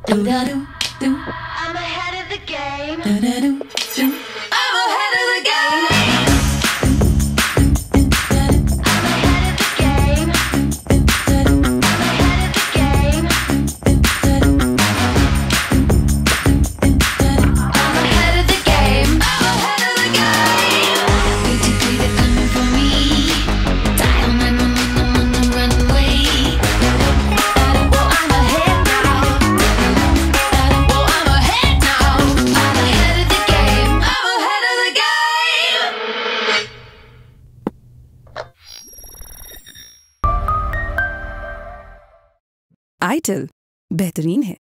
I'm ahead of the game. I'm ahead of the game. I'm ahead of the game. I'm ahead of the game. I'm ahead of the game. I'm ahead of the game. Beautifully they're coming for me. Dial 911, I'm on the runway. I'm ahead now. I'm ahead now. I'm ahead of the game. I'm ahead of the game. itel बेहतरीन है।